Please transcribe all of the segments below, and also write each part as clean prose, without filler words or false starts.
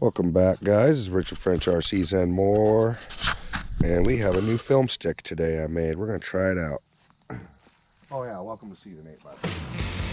Welcome back, guys. It's Richard French RCs and more, and we have a new film stick today I made. We're gonna try it out. Oh yeah, welcome to season 8, by the way.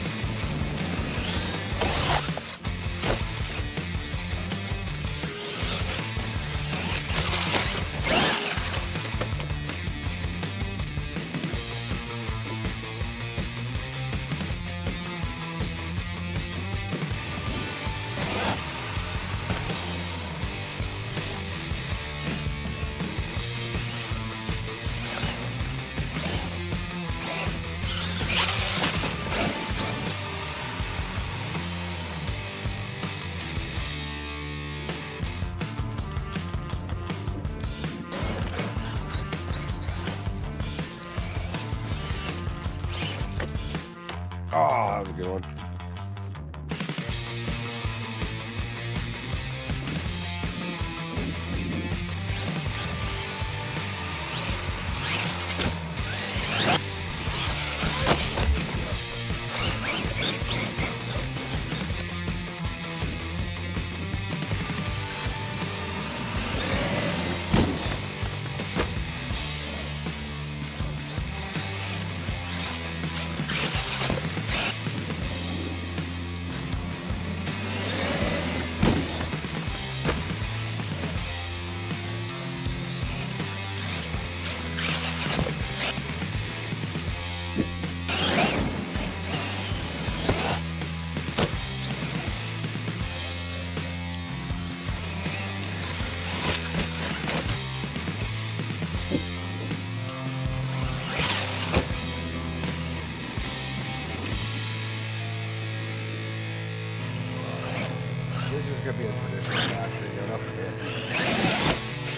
Oh, that was a good one. This is going to be a traditional back video, nothing fancy.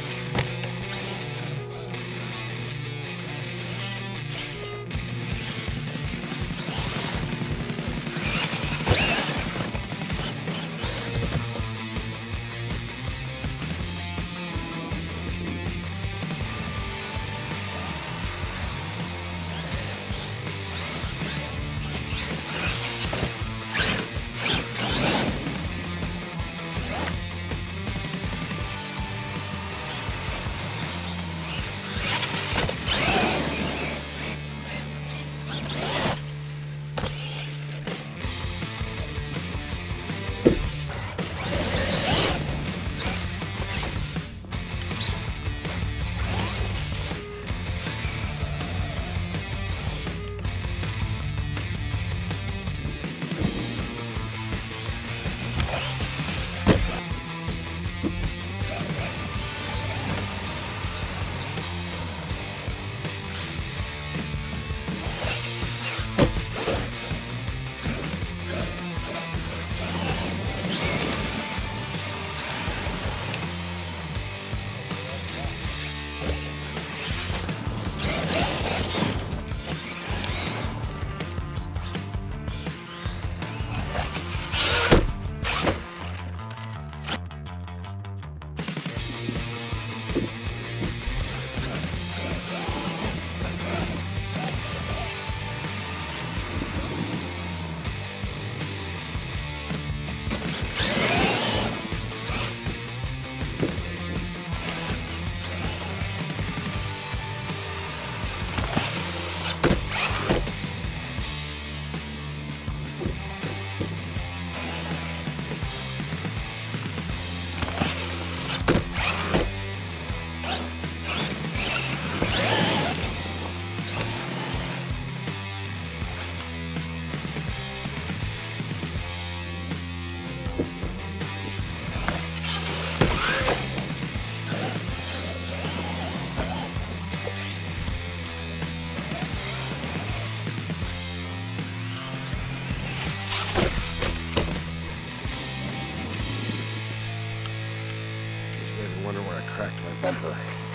Wonder where I cracked my bumper.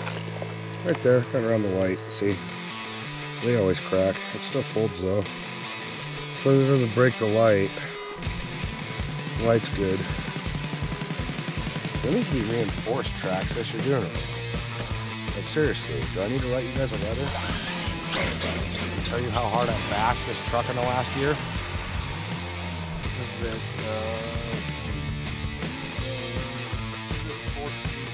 Right there, right around the light. See, they always crack. It still folds though, so it doesn't break the light. The light's good. There needs to be reinforced tracks as you're doing it. Like seriously, do I need to write you guys a letter? Tell you how hard I bashed this truck in the last year? This is the force feed.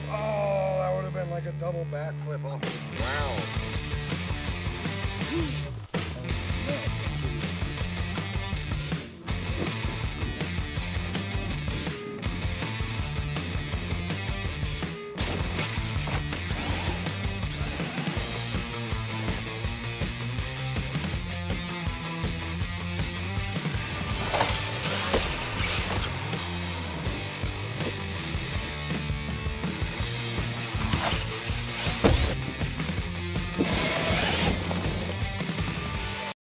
Oh, that would have been like a double backflip off the ground.